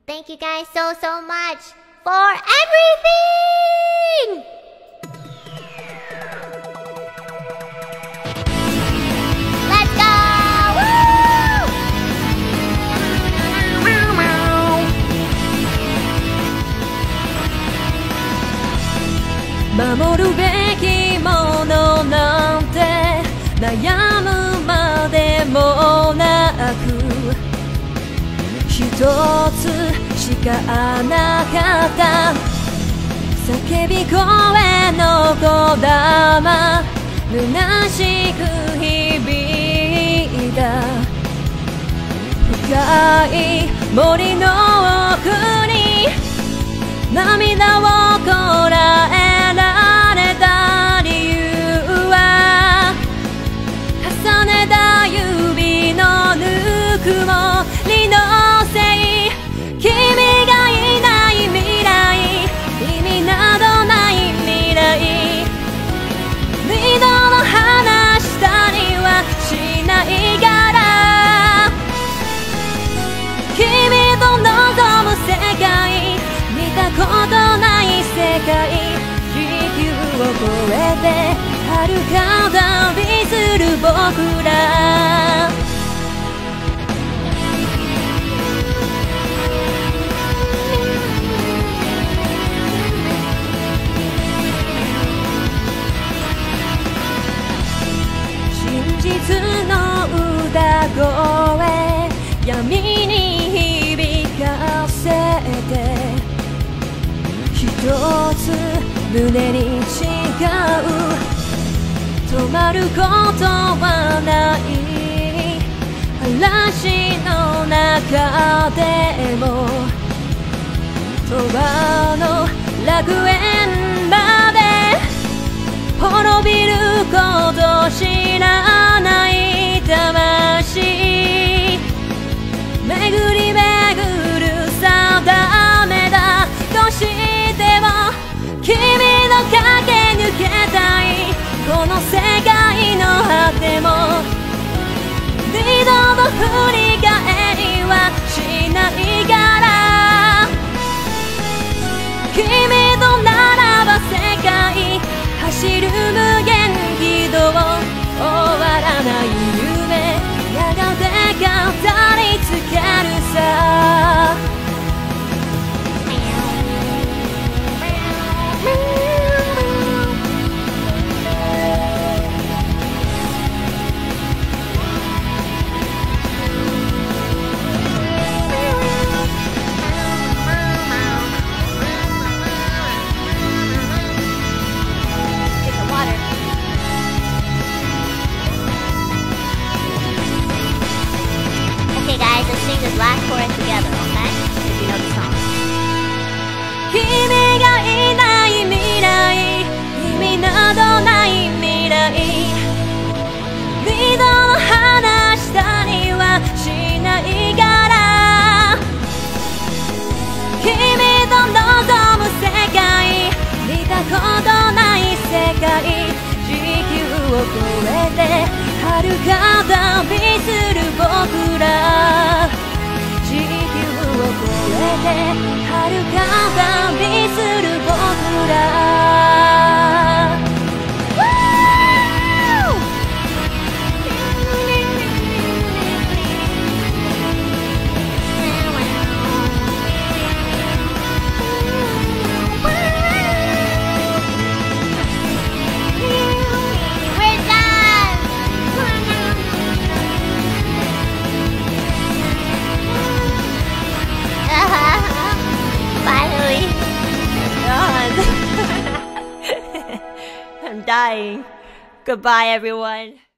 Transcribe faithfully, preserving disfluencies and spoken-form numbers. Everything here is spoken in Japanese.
Thank you guys so, so much for everything! Let's go! Woo! 守るべきものなんて悩むまでもなく一つしかなかった叫び声のこだま虚しく響いた深い森の奥に涙をこらえられた理由は重ねた指のぬくもりのせい君がいない未来意味などない未来二度も話したりはしないから君と望む世界見たことない世界地球を越えて遥か旅する僕ら真実の歌声闇に響かせて一つ胸に誓う止まることはない嵐の中でも鳥羽の楽園まで滅びること知らない魂巡り巡る定めだとしても君の駆け抜けたいこの世界の果ても二度も振り返りはしないから君とならば世界走る無限軌道終わらない夢やがて語りつけるさ Guys, let's sing this last chorus together, okay? If you know the song. 君がいない未来意味などない未来二度も話したりはしないから君と望む世界見たことない世界地球を越えて遥か旅する僕ら地球を越えて遥か旅する僕ら Finally. God. I'm dying. Goodbye, everyone.